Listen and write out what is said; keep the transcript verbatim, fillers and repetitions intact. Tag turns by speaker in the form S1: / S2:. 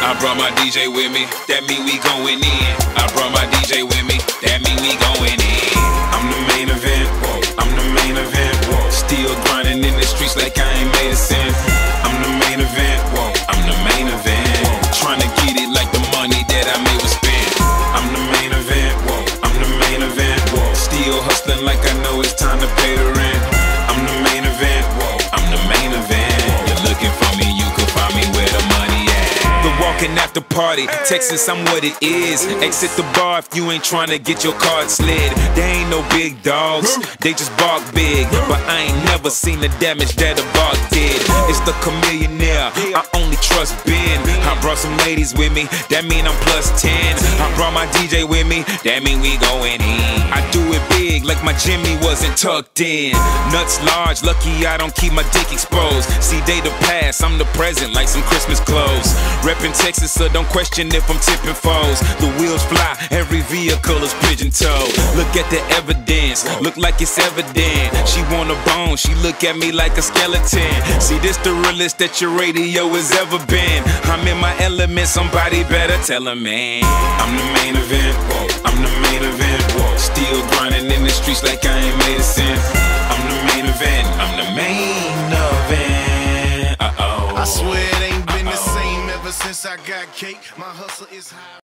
S1: I brought my D J with me, that mean we going in. I brought my D J with me, that mean we going in. I'm the main event, whoa. I'm the main event, whoa. Still grinding in the streets like I ain't made a cent. I'm the main event, whoa. I'm the main event, trying to get it like the money that I made was spent. I'm the main event, whoa. I'm the main event, whoa. Still hustling like I know it's time to pay the rent. I'm the main event, whoa. I'm the main event. You're looking for me, you can find me where the money at. The walking after party, Texas, I'm what it is. Exit the bar if you ain't trying to get your card slid. They ain't no big dogs, they just bark big. But I ain't never seen the damage that a bark did. It's the Chamillionaire, I only trust Ben. I brought some ladies with me, that mean I'm plus ten. I brought my D J with me, that mean we going in. I do it big like my Jimmy wasn't tucked in. Nuts large, lucky I don't keep my dick exposed. See day to pass, I'm the present like some Christmas clothes. Reppin' Texas, so don't question if I'm tipping foes. The wheels fly, every vehicle is pigeon toed. Look at the evidence, look like it's evident. She want a bone, she look at me like a skeleton. See this the realest that your radio has ever been. I'm in my element, somebody better tell her, man. I'm the main event, whoa. I'm the main event, whoa. Still grinding in the streets like I ain't made a cent. I'm the main event, I'm the main event. Uh-oh.
S2: I swear it ain't been the same ever since I got cake. My hustle is high.